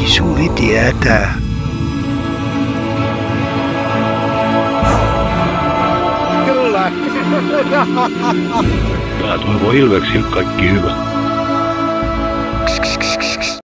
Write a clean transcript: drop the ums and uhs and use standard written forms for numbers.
suuri tietää. Kyllä. Tää toivoo Ilveksille kaikki hyvä.